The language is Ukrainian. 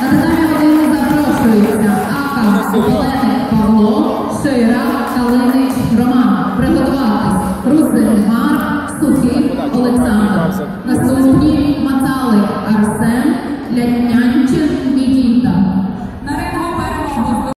На татамі годину запрошується Ака Оленик Павло, Шира Калинич Роман. Приготуватись. Русин Марк, Сухий Олександр. Наступні Мацалик Арсен.